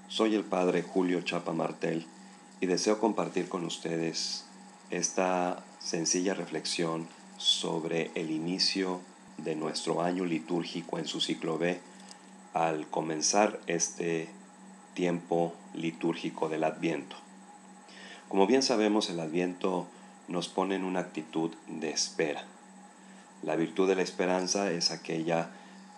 Soy el padre Julio Chapa Martel y deseo compartir con ustedes esta sencilla reflexión sobre el inicio de nuestro año litúrgico en su ciclo B al comenzar este tiempo litúrgico del Adviento. Como bien sabemos, el Adviento nos pone en una actitud de espera. La virtud de la esperanza es aquella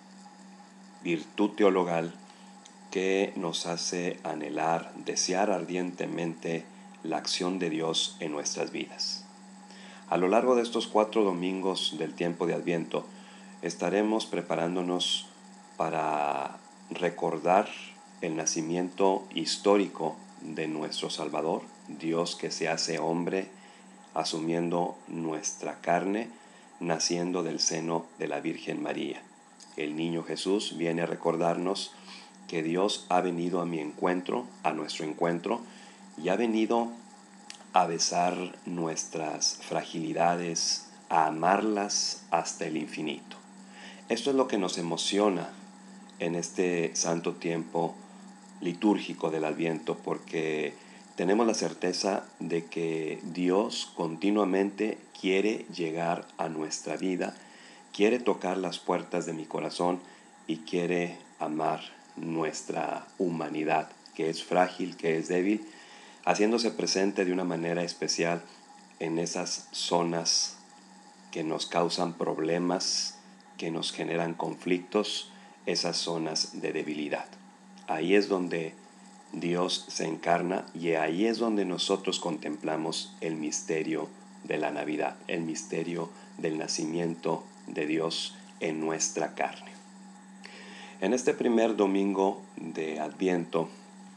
virtud teologal que nos hace anhelar, desear ardientemente la acción de Dios en nuestras vidas. A lo largo de estos 4 domingos del tiempo de Adviento, estaremos preparándonos para recordar el nacimiento histórico de nuestro Salvador, Dios que se hace hombre, asumiendo nuestra carne, naciendo del seno de la Virgen María. El niño Jesús viene a recordarnos que Dios ha venido a mi encuentro, a nuestro encuentro, y ha venido a besar nuestras fragilidades, a amarlas hasta el infinito. Esto es lo que nos emociona en este santo tiempo litúrgico del Adviento, porque tenemos la certeza de que Dios continuamente quiere llegar a nuestra vida, quiere tocar las puertas de mi corazón y quiere amar nuestra humanidad, que es frágil, que es débil, haciéndose presente de una manera especial en esas zonas que nos causan problemas, que nos generan conflictos, esas zonas de debilidad. Ahí es donde Dios se encarna y ahí es donde nosotros contemplamos el misterio de la Navidad, el misterio del nacimiento de Dios en nuestra carne. En este primer domingo de Adviento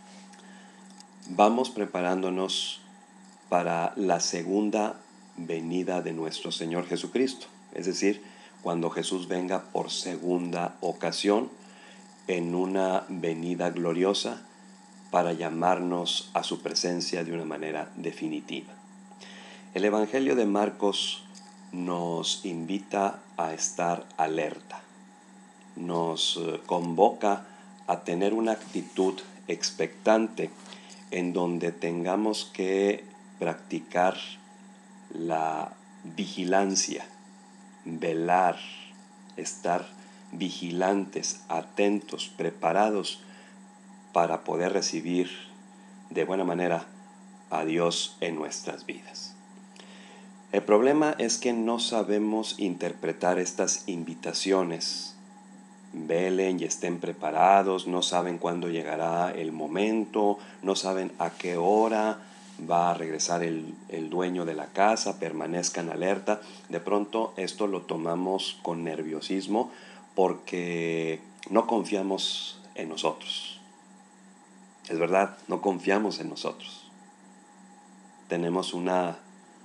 vamos preparándonos para la segunda venida de nuestro Señor Jesucristo, es decir, cuando Jesús venga por segunda ocasión en una venida gloriosa para llamarnos a su presencia de una manera definitiva. El Evangelio de Marcos nos invita a estar alerta, nos convoca a tener una actitud expectante en donde tengamos que practicar la vigilancia, velar, estar vigilantes, atentos, preparados para poder recibir de buena manera a Dios en nuestras vidas. El problema es que no sabemos interpretar estas invitaciones. Velen y estén preparados, no saben cuándo llegará el momento, no saben a qué hora va a regresar el dueño de la casa, permanezcan alerta. De pronto esto lo tomamos con nerviosismo porque no confiamos en nosotros. Es verdad, no confiamos en nosotros. Tenemos una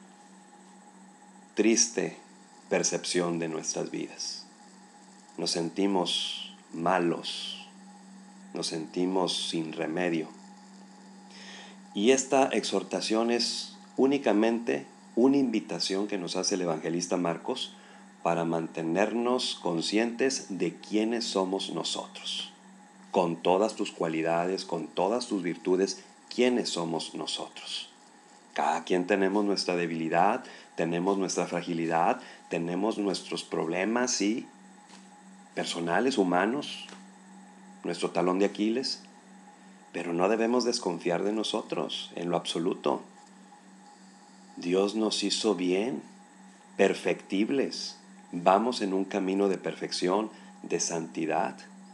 triste percepción de nuestras vidas. Nos sentimos malos, nos sentimos sin remedio. Y esta exhortación es únicamente una invitación que nos hace el evangelista Marcos para mantenernos conscientes de quiénes somos nosotros. Con todas tus cualidades, con todas tus virtudes, quiénes somos nosotros. Cada quien tenemos nuestra debilidad, tenemos nuestra fragilidad, tenemos nuestros problemas, sí, personales, humanos, nuestro talón de Aquiles, pero no debemos desconfiar de nosotros en lo absoluto. Dios nos hizo bien, perfectibles, vamos en un camino de perfección, de santidad.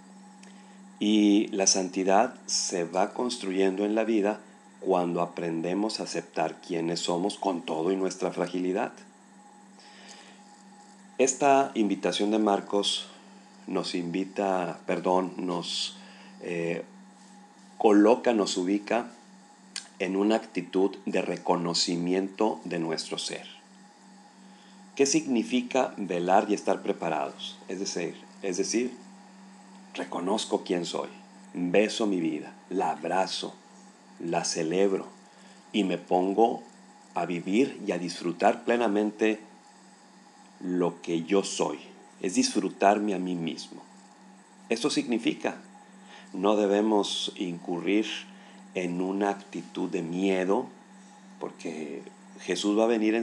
Y la santidad se va construyendo en la vida cuando aprendemos a aceptar quiénes somos con todo y nuestra fragilidad. Esta invitación de Marcos nos coloca, nos ubica en una actitud de reconocimiento de nuestro ser. ¿Qué significa velar y estar preparados? Es decir, reconozco quién soy, beso mi vida, la abrazo, la celebro y me pongo a vivir y a disfrutar plenamente lo que yo soy, es disfrutarme a mí mismo. Esto significa, No debemos incurrir en una actitud de miedo, porque Jesús va a venir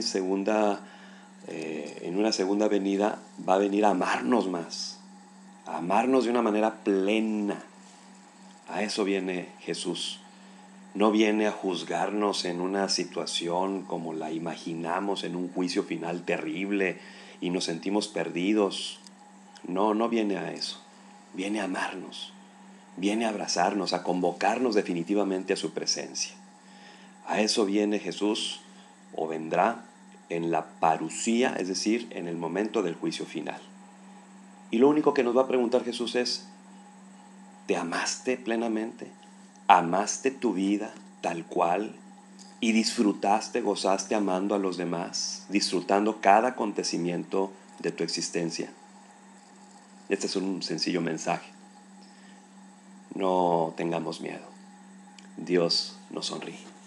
en una segunda venida, va a venir a amarnos más, a amarnos de una manera plena. A eso viene Jesús. No viene a juzgarnos en una situación como la imaginamos, en un juicio final terrible y nos sentimos perdidos. No, no viene a eso. Viene a amarnos, viene a abrazarnos, a convocarnos definitivamente a su presencia. A eso viene Jesús, o vendrá en la parusía, es decir, en el momento del juicio final. Y lo único que nos va a preguntar Jesús es, ¿te amaste plenamente? ¿Amaste tu vida tal cual? ¿Y disfrutaste, gozaste amando a los demás, disfrutando cada acontecimiento de tu existencia? Este es un sencillo mensaje. No tengamos miedo. Dios nos sonríe.